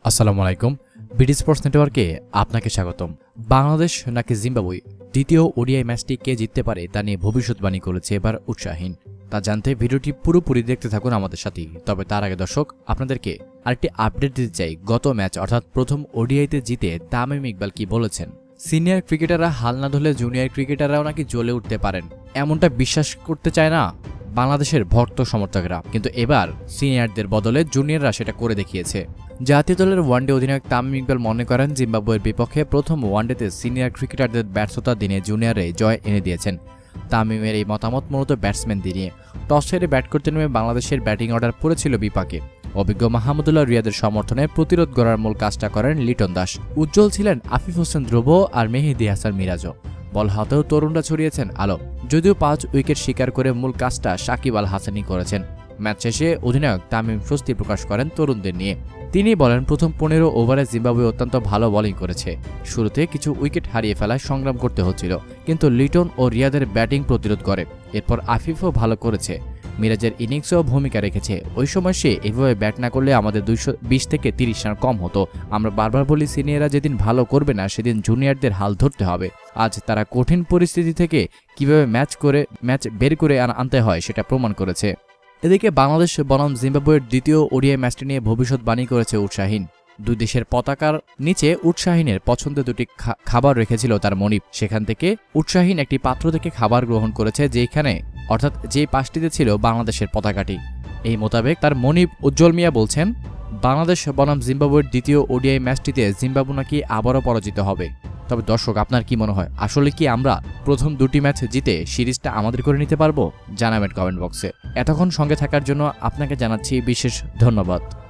আসসালামু আলাইকুম। BD sports নেটওয়ার্কে আপনাকে স্বাগতম। বাংলাদেশ নাকি জিম্বাবুয়ে দ্বিতীয় ওডিআই ম্যাচটি কে জিততে পারে তা নিয়ে ভবিষ্যৎবাণী করেছে এবার উৎসাহীন। তা জানতে ভিডিওটি পুরোপুরি দেখতে থাকুন আমাদের সাথেই। তবে তার আগে দর্শক, আপনাদেরকে আরেকটি আপডেট দিতে চাই। গত ম্যাচ অর্থাৎ প্রথম ওডিআইতে জিতে তামিম ইকবাল কি বলেছেন। সিনিয়র ক্রিকেটাররা হাল না ধরলে জুনিয়র ক্রিকেটাররাও নাকি জ্বলে উঠতে পারেন, এমনটা বিশ্বাস করতে চায় না বাংলাদেশের ভক্ত সমর্থকরা। কিন্তু এবার সিনিয়রদের বদলে জুনিয়ররা সেটা করে দেখিয়েছে। জাতীয় দলের ওয়ানডে অধিনায়ক তামিম ইকবাল মনে করেন, জিম্বাবুয়ের বিপক্ষে প্রথম ওয়ানডেতে সিনিয়র ক্রিকেটারদের ব্যর্থতার দিনে জুনিয়ররাই জয় এনে দিয়েছেন। তামিমের এই মতামত মূলত ব্যাটসম্যানদের নিয়ে। টস হেরে ব্যাট করতে নেমে বাংলাদেশের ব্যাটিং অর্ডার পড়েছিল বিপাকে। অভিজ্ঞ মাহমুদুল্লাহ রিয়াদের সমর্থনে প্রতিরোধ গড়ার মূল কাজটা করেন লিটন দাস। উজ্জ্বল ছিলেন আফিফ হোসেন ধ্রুব আর মেহেদী হাসান মিরাজও। বল হাতেও তরুণরা ছড়িয়েছেন আলো। যদিও 5 উইকেট শিকার করে মূল কাজটা সাকিব আল হাসানই করেছেন। ম্যাচ শেষে অধিনায়ক তামিম স্বস্তি প্রকাশ করেন তরুণদের নিয়ে। তিনি বলেন, প্রথম 15 ওভারে জিম্বাবুয়ে অত্যন্ত ভালো বোলিং করেছে। শুরুতে কিছু উইকেট হারিয়ে ফেলায় সংগ্রাম করতে হচ্ছিল, কিন্তু লিটন ও রিয়াদের ব্যাটিং প্রতিরোধ করে। এরপর আফিফও ভালো করেছে, মিরাজের ইনিংসেও ভূমিকা রেখেছে। ওই সময় সে এভাবে ব্যাট না করলে আমাদের 220 থেকে 30 রান কম হতো। আমরা বারবার বলি, সিনিয়ররা যেদিন ভালো করবে না সেদিন জুনিয়রদের হাল ধরতে হবে। আজ তারা কঠিন পরিস্থিতি থেকে কিভাবে ম্যাচ বের করে আনতে হয় সেটা প্রমাণ করেছে। এদিকে বাংলাদেশ বনাম জিম্বাবুয়ের দ্বিতীয় ওডিআই ম্যাচটি নিয়ে ভবিষ্যৎবাণী করেছে উৎসাহীন। দুই দেশের পতাকার নিচে উৎসাহীনের পছন্দের দুটি খাবার রেখেছিল তার মনিব। সেখান থেকে উৎসাহীন একটি পাত্র থেকে খাবার গ্রহণ করেছে, যেখানে অর্থাৎ যে পাশটিতে ছিল বাংলাদেশের পতাকাটি। এই মোতাবেক তার মনিব উজ্জ্বল মিয়া বলছেন, বাংলাদেশ বনাম জিম্বাবুয়ের দ্বিতীয় ওডিআই ম্যাচটিতে জিম্বাবু নাকি আবারও পরাজিত হবে। তবে দর্শক, আপনার কি মনে হয়, আসলে কি আমরা প্রথম 2টি ম্যাচ জিতে সিরিজটা আমাদের করে নিতে পারবো? জানাবেন কমেন্ট বক্সে। এতক্ষণ সঙ্গে থাকার জন্য আপনাকে জানাচ্ছি বিশেষ ধন্যবাদ।